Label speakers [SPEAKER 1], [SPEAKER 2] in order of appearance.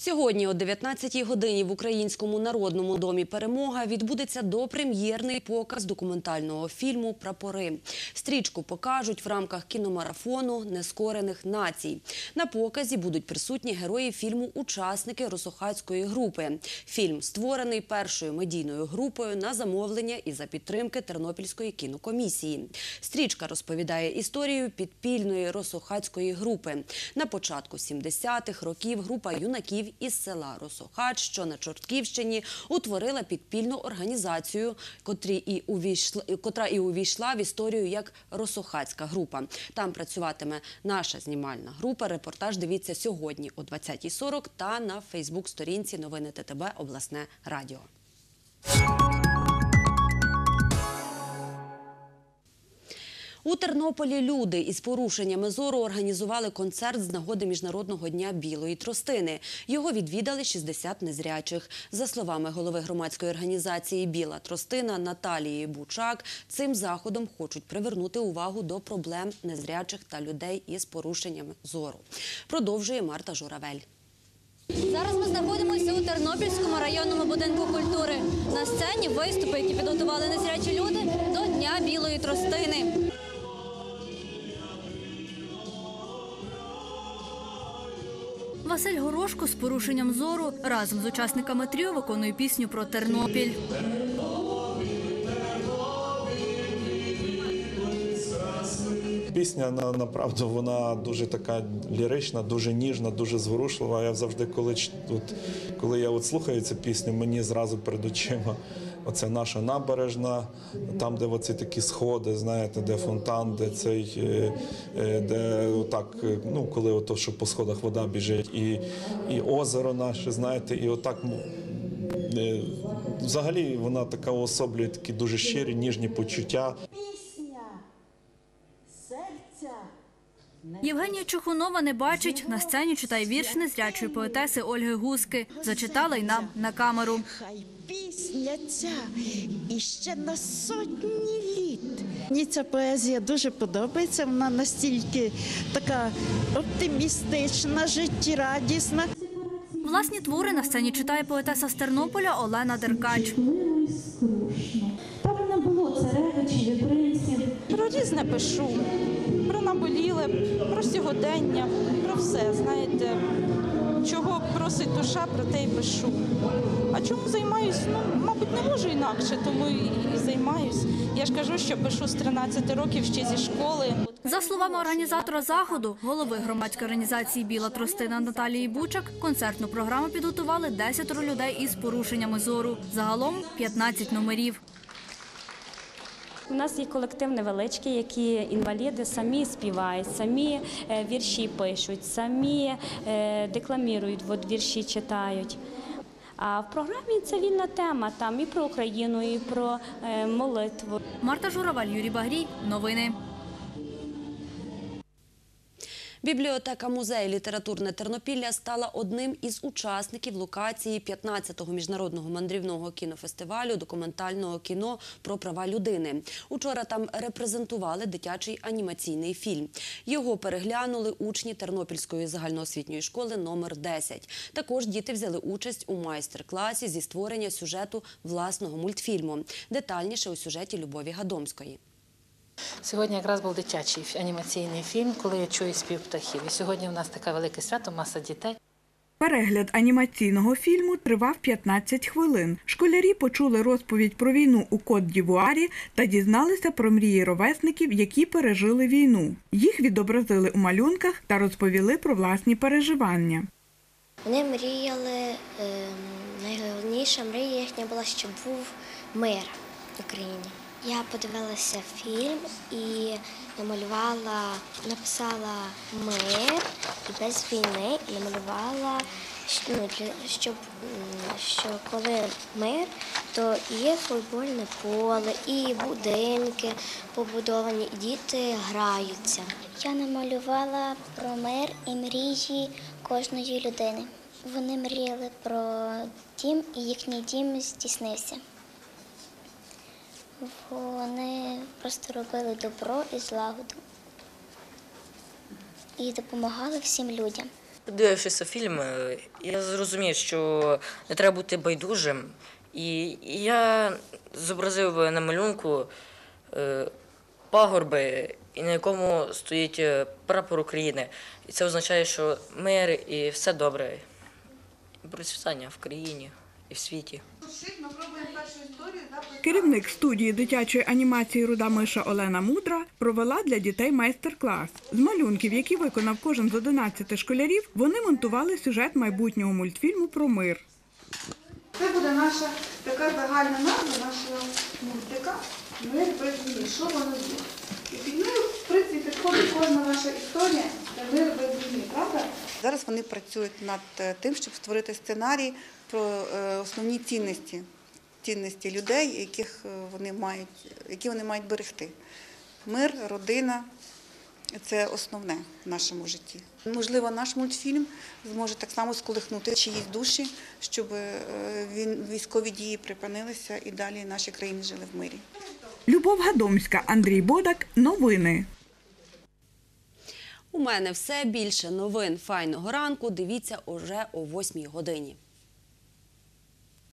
[SPEAKER 1] Сьогодні о 19-й годині в Українському народному домі «Перемога» відбудеться допрем'єрний показ документального фільму «Прапори». Стрічку покажуть в рамках кіномарафону «Нескорених націй». На показі будуть присутні герої фільму «Учасники Росохацької групи». Фільм створений першою медійною групою на замовлення і за підтримки Тернопільської кінокомісії. Стрічка розповідає історію підпільної Росохацької групи. На початку 70-х років група юнаків із села Росохач, що на Чортківщині, утворила підпільну організацію, котра і увійшла в історію як Росохацька група. Там працюватиме наша знімальна група. Репортаж дивіться сьогодні о 20:40 та на фейсбук-сторінці «Новини ТТБ. Обласне радіо». У Тернополі люди із порушеннями зору організували концерт з нагоди Міжнародного дня білої тростини. Його відвідали 60 незрячих. За словами голови громадської організації «Біла тростина» Наталії Бучак, цим заходом хочуть привернути увагу до проблем незрячих та людей із порушеннями зору. Продовжує Марта Журавель.
[SPEAKER 2] Зараз ми знаходимося у Тернопільському районному будинку культури. На сцені виступи, які підготували незрячі люди до Дня білої тростини. Василь Горошко з порушенням зору разом з учасниками тріо виконує пісню про Тернопіль.
[SPEAKER 3] Пісня, направду, вона дуже така лірична, дуже ніжна, дуже зворушлива. Я завжди, коли я слухаю цю пісню, мені зразу перед очима оце наша набережна, там, де оці такі сходи, знаєте, де фонтан, де отак, коли ото, що по сходах вода біжить, і озеро наше, знаєте, і отак. Взагалі вона така уособлює такі дуже щирі, ніжні почуття.
[SPEAKER 2] Євгенія Чухунова не бачить. На сцені читає вірш незрячої поетеси Ольги Гуски. Зачитала й нам на камеру.
[SPEAKER 4] Хай пісня ця іще на сотні літ. Мені ця поезія дуже подобається. Вона настільки така оптимістична, життєрадісна.
[SPEAKER 2] Власні твори на сцені читає поетеса з Тернополя Олена Деркач.
[SPEAKER 5] Там не було царевичів, принців. Про різне пишу. Про наболіле, про сьогодення, про все, знаєте. Чого просить душа, про те й пишу. А чому займаюсь? Мабуть, не можу інакше, тому і займаюсь. Я ж кажу, що пишу з 13 років ще зі школи.
[SPEAKER 2] За словами організатора заходу, голови громадської організації «Біла тростина» Наталії Бучак, концертну програму підготували 10 людей із порушеннями зору. Загалом 15 номерів.
[SPEAKER 6] У нас є колектив невеличкий, які інваліди самі співають, самі вірші пишуть, самі декламірують, вірші читають. А в програмі це вільна тема, там і про Україну, і про молитву.
[SPEAKER 2] Марта Журавель, Юрій Багрій. Новини.
[SPEAKER 1] Бібліотека-музей «Літературне Тернопілля» стала одним із учасників локації 15-го міжнародного мандрівного кінофестивалю документального кіно про права людини. Учора там репрезентували дитячий анімаційний фільм. Його переглянули учні Тернопільської загальноосвітньої школи номер 10. Також діти взяли участь у майстер-класі зі створення сюжету власного мультфільму. Детальніше у сюжеті Любові Гадомської.
[SPEAKER 7] Сьогодні якраз був дитячий анімаційний фільм «Коли я чую спів птахів». І сьогодні у нас таке велике свято, маса дітей.
[SPEAKER 8] Перегляд анімаційного фільму тривав 15 хвилин. Школярі почули розповідь про війну у Кот-д'Івуарі та дізналися про мрії ровесників, які пережили війну. Їх відобразили у малюнках та розповіли про власні переживання.
[SPEAKER 9] Вони мріяли, найголовніша мрія їхня була, щоб був мир в Україні. Я подивилася фільм і написала мир і без війни, і намалювала, що коли мир, то є футбольне поле, і будинки побудовані, і діти граються.
[SPEAKER 10] Я намалювала про мир і мрії кожної людини. Вони мріяли про дім, і їхній дім здійснився. Вони просто робили добро і злагоду і допомагали всім людям.
[SPEAKER 11] Подивившися фільм, я зрозумів, що не треба бути байдужим. І я зобразив на малюнку пагорби, на якому стоїть прапор України. І це означає, що мир і все добре, процвітання в країні і в світі.
[SPEAKER 8] Керівник студії дитячої анімації «Руда миша» Олена Мудра провела для дітей майстер-клас. З малюнків, які виконав кожен з 11 школярів, вони монтували сюжет майбутнього мультфільму про мир.
[SPEAKER 12] Це буде наша така загальна назва нашого мультика «Мир без війни». Що воно є? І під нею, в принципі, підходить кожна ваша історія «Це мир без війни», правда? Зараз вони працюють над тим, щоб створити сценарій про основні цінності людей, які вони мають берегти. Мир, родина – це основне в нашому житті. Можливо, наш мультфільм зможе так само сколихнути чиїсь душі, щоб військові дії припинилися і далі наші країни жили в мирі.
[SPEAKER 8] Любов Гадомська, Андрій Бодак. Новини.
[SPEAKER 1] У мене все. Більше новин «Файного ранку» дивіться уже о 8 годині.